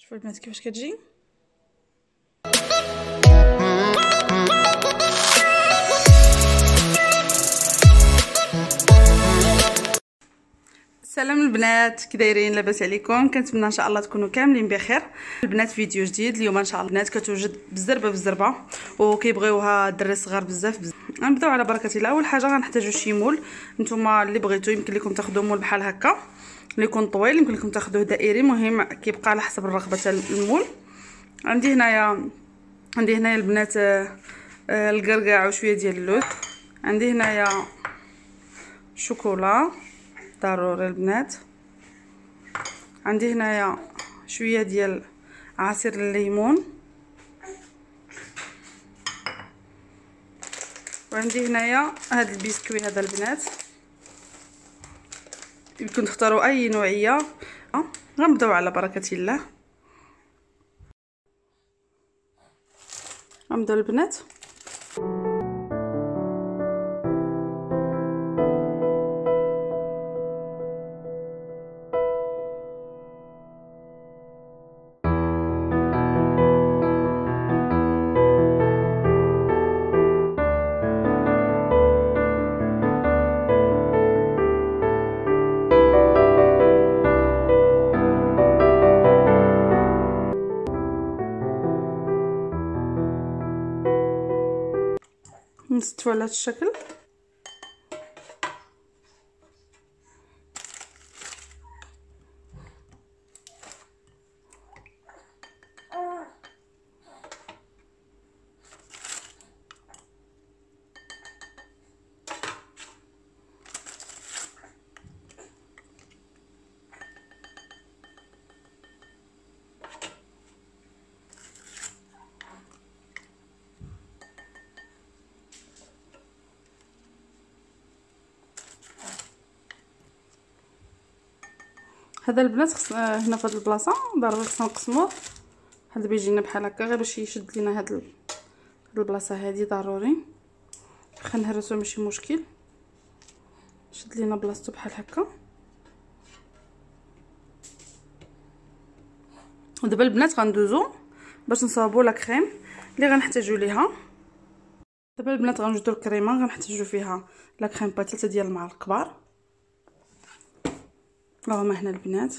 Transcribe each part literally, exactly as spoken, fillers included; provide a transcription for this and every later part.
شوفوا البنات كيفاش كتجي. سلام البنات، كي دايرين؟ لاباس عليكم؟ كنتمنى ان شاء الله تكونوا كاملين بخير. البنات فيديو جديد اليوم ان شاء الله. البنات كتوجد بالزربه بالزربه وكيبغيوها الدراري الصغار بزاف بزاف. غنبداو على بركه الله. اول حاجه غنحتاجوا شي مول. نتوما اللي بغيتو يمكن لكم تاخذوا مول بحال هكا اللي يكون طويل، يمكن لكم تاخذوه دائري، مهم كيبقى على حسب الرغبه تاع المول. عندي هنايا عندي هنايا البنات القرقاع وشويه ديال اللوز. عندي هنايا شوكولا ضروري البنات. عندي هنايا شويه ديال عصير الليمون، وعندي هنايا هذا البسكوي هذا البنات. يمكن تختاروا اي نوعيه. غنبداو على بركه الله. غنبداو البنات. نستوى على هذا الشكل. هذا البنات خص هنا في هذه البلاصه ضروري خصنا نقسموه. هذا بيجينا بحال هكا غير باش يشد لينا هاد هاد البلاصه هذه ضروري. واخا نهرسو ماشي مشكل، شد لينا بلاصتو بحال هكا. ودابا البنات غندوزو باش نصاوبو لا كريم اللي غنحتاجو ليها. دابا البنات غنوجدو الكريمه، غنحتاجو فيها لا كريم با ثلاثة ديال المعالق كبار. هما هنا البنات.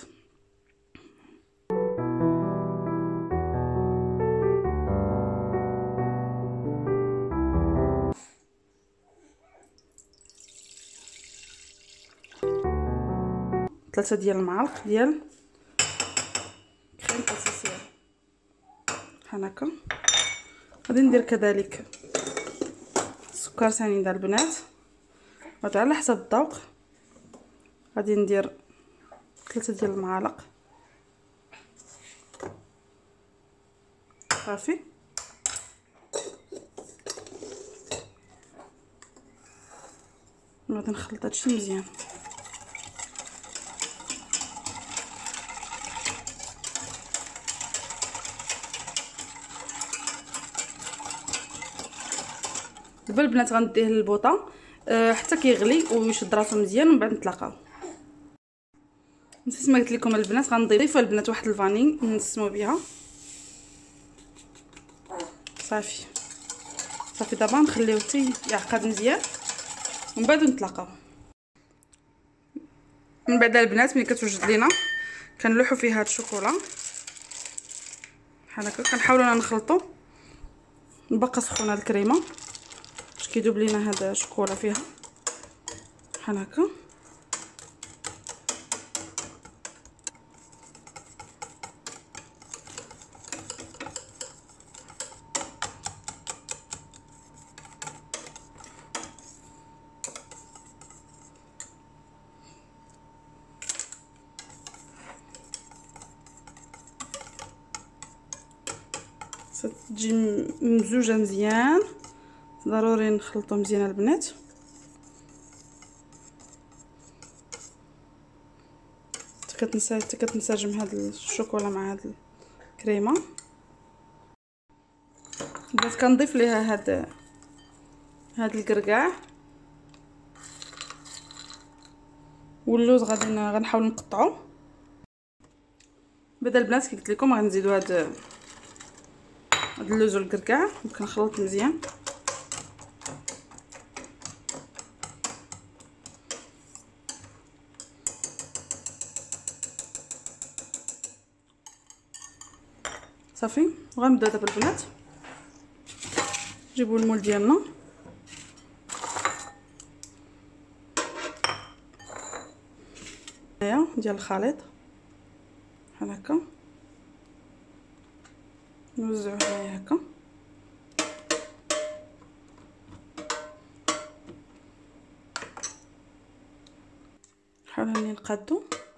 ثلاثة ديال المعالق ديال كريم باتيسير بحال هكا. غادي ندير كذلك السكر ثاني ديال البنات، هذا على حسب الذوق. غادي ندير ثلاثة ديال المعالق صافي. غادي نخلط هادشي مزيان. دابا البنات غنديه للبوطه أه حتى كيغلي ويشد راسو مزيان ومن بعد نتلاقاو. نسيت ما قلت لكم البنات غنضيف البنات واحد الفاني نسمو بها صافي صافي. دابا نخليوه حتى يعقد مزيان ومن بعد نتلاقاو. من بعد البنات ملي كتوجد لينا كنلوحو فيها هاد الشوكولا بحال هكا. كنحاولوا نخلطو باقا سخونه الكريمه باش كيذوب لينا هاد الشوكولا فيها بحال هكا. تجي ممزوجه مزيان، ضروري نخلطو مزيان البنات. كتنسى كتنسجم هاد الشوكولا مع هاد الكريمه. بدات كنضيف ليها هاد هاد القرقاع واللوز. غادي غنحاول نقطعو بدل البنات كي قلت لكم غنزيدو هاد هاد اللوز والكركاع وكنخلط مزيان. صافي وغنبداو دابا البنات نجيبو المول ديالنا. هنايا ديال الخليط بحال هكا نوزعوه هنايا هكا. نحاولو اني نقادو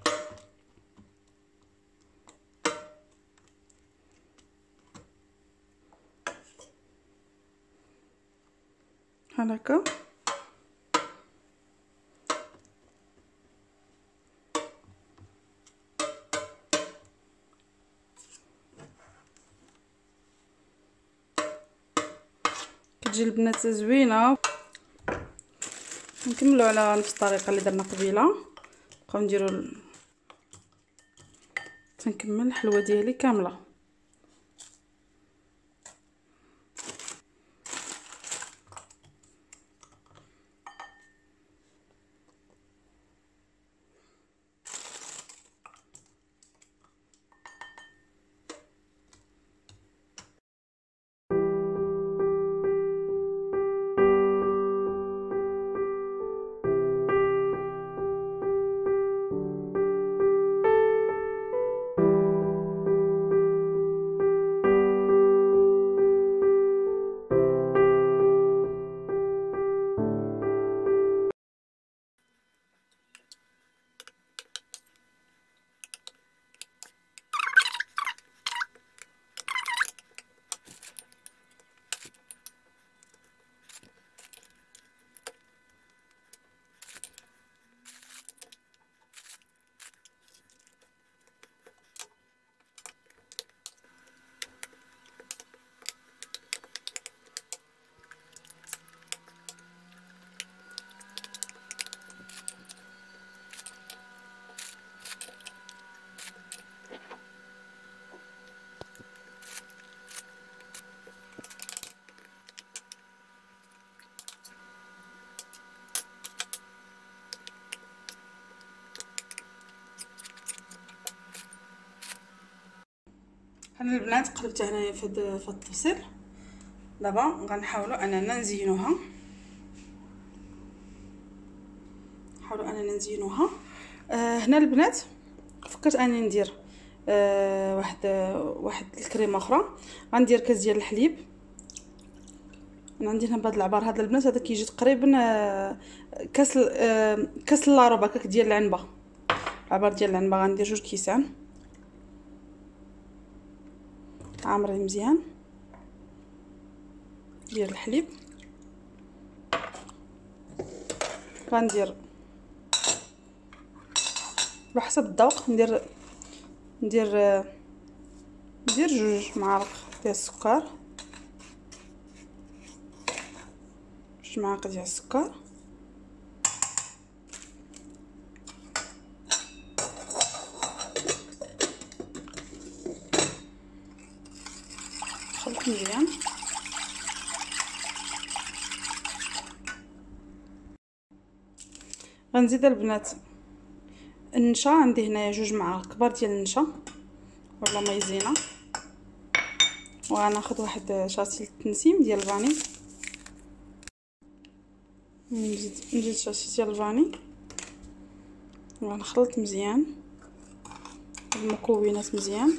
بحال هكا. كتجي البنات زوينه. نكملو على نفس الطريقه اللي درنا قبيله. نبقاو نديرو ال... تنكمل الحلوه ديالي كامله. انا البنات قلبت هنايا في هاد في الطفسيل. دابا غنحاولوا اننا نزينوها نحاولوا اننا نزينوها. آه هنا البنات فكرت اني ندير آه واحد واحد الكريمه اخرى. غندير كاس ديال الحليب. انا عندي هنا بهاد العبار هذا البنات هذا كيجي تقريبا آه كاس آه كاس لاروب هكاك ديال العنبه. العبار ديال العنبه غندير جوج كيسان عامرين مزيان ديال الحليب. غندير على حسب الذوق ندير ندير ندير جوج معالق ديال السكر جوج معالق ديال السكر. نخلط مزيان. غنزيد البنات النشا. عندي هنايا جوج معالق كبار ديال النشا ولا مايزينا. وغناخذ واحد شاطي التنسيم ديال الفاني. نزيد نزيد شاطي ديال الفاني وغنخلط مزيان المكونات مزيان.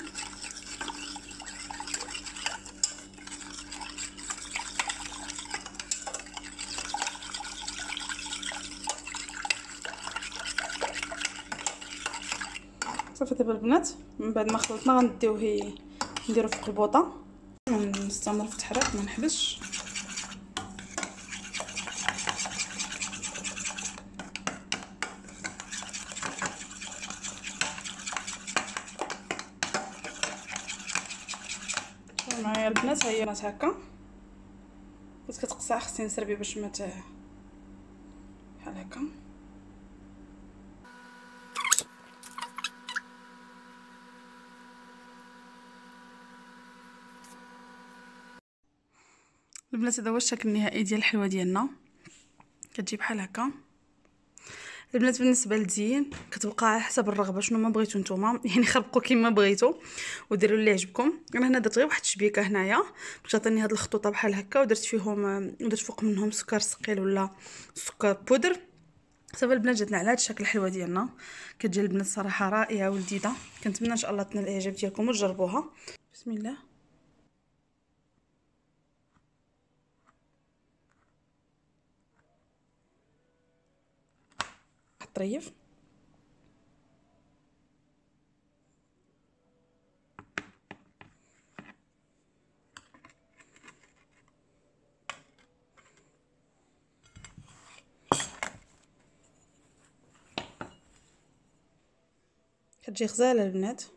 صافي دابا البنات من بعد ما خلطنا غنديوه نديرو فوق البوطه. نستمر في التحريك ما نحبسش. معايا البنات هي بنات هكا بس كتقصع خصني نسربي باش ما بحال هكا. البنات هذا هو الشكل النهائي ديال الحلوه ديالنا، كتجي بحال هكا. البنات بالنسبه للتزيين كتبقى على حسب الرغبه، شنو ما بغيتو نتوما، يعني خربقوا كيما بغيتو وديروا اللي عجبكم. انا هنا درت غير واحد الشبيكه هنايا باش تعطيني هاد الخطوطه بحال هكا، ودرت فيهم ودرت فوق منهم سكر ثقيل ولا سكر بودر. صافي البنات جاتنا على هاد الشكل الحلوه ديالنا، كتجي البنات صراحه رائعه ولذيذه. كنتمنى ان شاء الله تنال الاعجاب ديالكم وتجربوها. بسم الله. طريف كتجي غزاله البنات.